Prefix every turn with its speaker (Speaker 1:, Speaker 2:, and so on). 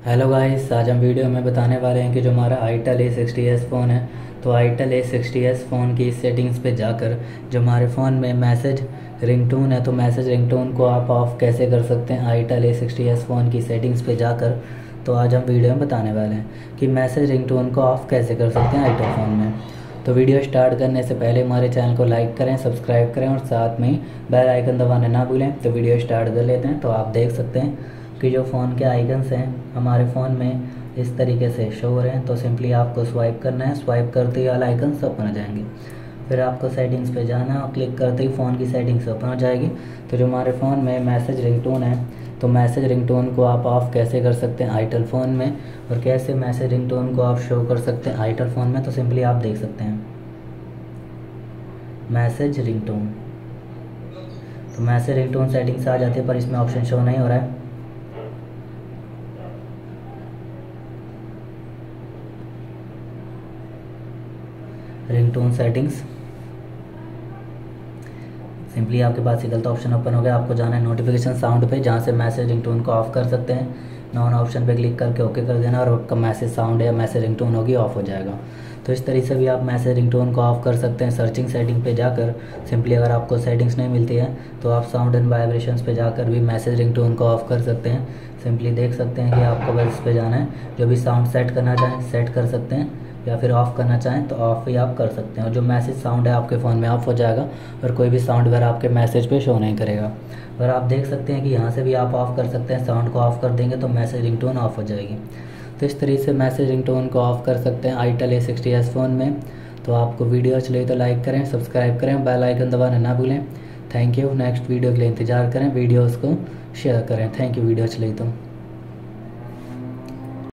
Speaker 1: Hello guys, आज हम video में बताने वाले हैं कि जो हमारा आईटेल A60s फ़ोन है, तो आईटेल A60s फ़ोन की सेटिंग्स पे जाकर जो हमारे फ़ोन में मैसेज रिंगटोन है, तो मैसेज रिंगटोन को आप ऑफ़ कैसे कर सकते हैं आईटेल A60s फ़ोन की सेटिंग्स पे जाकर। तो आज हम वीडियो में बताने वाले हैं कि मैसेज रिंगटोन को ऑफ़ कैसे कर सकते हैं आईटेल फ़ोन में। तो वीडियो स्टार्ट करने से पहले हमारे चैनल को लाइक करें, सब्सक्राइब करें और साथ में बेल आइकन दबाना ना भूलें। तो वीडियो स्टार्ट कर लेते हैं। तो आप देख सकते हैं कि जो फ़ोन के आइकन्स हैं हमारे फ़ोन में इस तरीके से शो हो रहे हैं। तो सिंपली आपको स्वाइप करना है, स्वाइप करते ही वाला आइकन्स ओपन हो जाएंगे। फिर आपको सेटिंग्स पे जाना है और क्लिक करते ही फ़ोन की सेटिंग्स ओपन हो जाएगी। तो जो हमारे फ़ोन में मैसेज रिंगटोन है, तो मैसेज रिंगटोन को आप ऑफ़ कैसे कर सकते हैं आईटेल फ़ोन में, और कैसे मैसेज रिंगटोन को आप शो कर सकते हैं आईटेल फ़ोन में, तो सिंपली आप देख सकते हैं मैसेज रिंगटोन। तो मैसेज रिंगटोन सेटिंग्स आ जाती है, पर इसमें ऑप्शन शो नहीं हो रहा है। रिंगटोन सेटिंग्स, सिंपली आपके पास निकलता ऑप्शन ओपन हो गया। आपको जाना है नोटिफिकेशन साउंड पे, जहाँ से मैसेज रिंगटोन को ऑफ कर सकते हैं। नॉन ऑप्शन पे क्लिक करके ओके कर देना और आपका मैसेज साउंड या मैसेज रिंगटोन होगी ऑफ हो जाएगा। तो इस तरीके से भी आप मैसेज रिंगटोन को ऑफ कर सकते हैं सर्चिंग सेटिंग पे जाकर। सिंपली अगर आपको सेटिंग्स नहीं मिलती है तो आप साउंड एंड वाइब्रेशंस पे जाकर भी मैसेज रिंगटोन को ऑफ कर सकते हैं। सिंपली देख सकते हैं कि आपको बस इस पे जाना है, जो भी साउंड सेट करना चाहें सेट कर सकते हैं, या फिर ऑफ़ करना चाहें तो ऑफ़ ही आप कर सकते हैं। और जो मैसेज साउंड है आपके फ़ोन में ऑफ हो जाएगा और कोई भी साउंड वगैरह आपके मैसेज पे शो नहीं करेगा। और आप देख सकते हैं कि यहाँ से भी आप ऑफ़ कर सकते हैं, साउंड को ऑफ़ कर देंगे तो मैसेज रिंगटोन ऑफ हो जाएगी। तो इस तरीके से मैसेज रिंगटोन को ऑफ़ कर सकते हैं आईटेल A60s फ़ोन में। तो आपको वीडियो अच्छी लगी तो लाइक करें, सब्सक्राइब करें, बेल आइकन दबाना ना भूलें। Thank you. नेक्स्ट वीडियो के लिए इंतज़ार करें, वीडियोज़ को शेयर करें। Thank you. वीडियो अच्छी लगी तो।